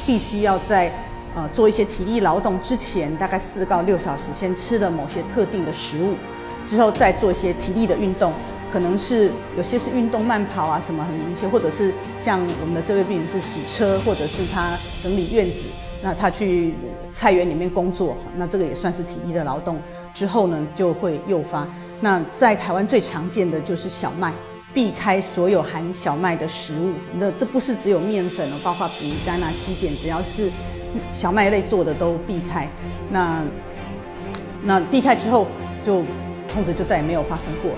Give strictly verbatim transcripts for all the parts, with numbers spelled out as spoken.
必须要在呃做一些体力劳动之前，大概四到六小时先吃了某些特定的食物，之后再做一些体力的运动。 可能是有些是运动慢跑啊，什么很明确，或者是像我们的这位病人是洗车，或者是他整理院子，那他去菜园里面工作，那这个也算是体力的劳动。之后呢，就会诱发。那在台湾最常见的就是小麦，避开所有含小麦的食物。那这不是只有面粉哦，包括饼干啊、西点，只要是小麦类做的都避开。那那避开之后，就从此就再也没有发生过。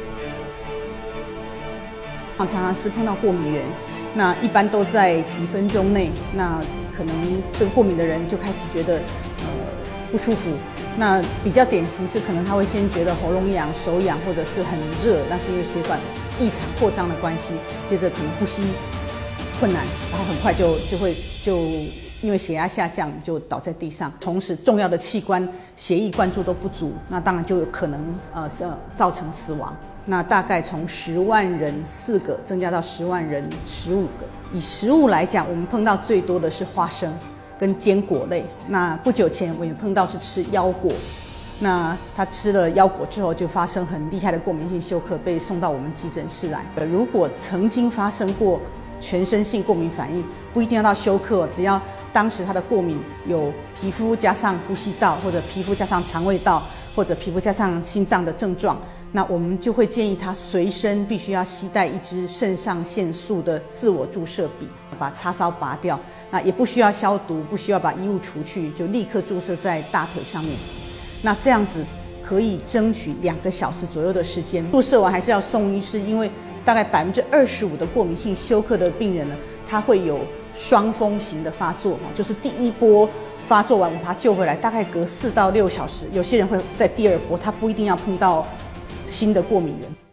常常是碰到过敏源，那一般都在几分钟内，那可能这个过敏的人就开始觉得呃不舒服。那比较典型是可能他会先觉得喉咙痒、手痒，或者是很热，那是因为血管异常扩张的关系。接着可能呼吸困难，然后很快就就会就因为血压下降就倒在地上。同时重要的器官血液灌注都不足，那当然就有可能呃这造成死亡。 那大概从十万人四个增加到十万人十五个。以食物来讲，我们碰到最多的是花生跟坚果类。那不久前我也碰到是吃腰果，那他吃了腰果之后就发生很厉害的过敏性休克，被送到我们急诊室来。如果曾经发生过全身性过敏反应，不一定要到休克，只要当时他的过敏有皮肤加上呼吸道，或者皮肤加上肠胃道，或者皮肤加上心脏的症状。 那我们就会建议他随身必须要携带一支肾上腺素的自我注射笔，把叉烧拔掉。那也不需要消毒，不需要把衣物除去，就立刻注射在大腿上面。那这样子可以争取两个小时左右的时间。注射完还是要送医师，因为大概百分之二十五的过敏性休克的病人呢，他会有双峰型的发作，就是第一波发作完我们把他救回来，大概隔四到六小时，有些人会在第二波，他不一定要碰到 新的过敏源。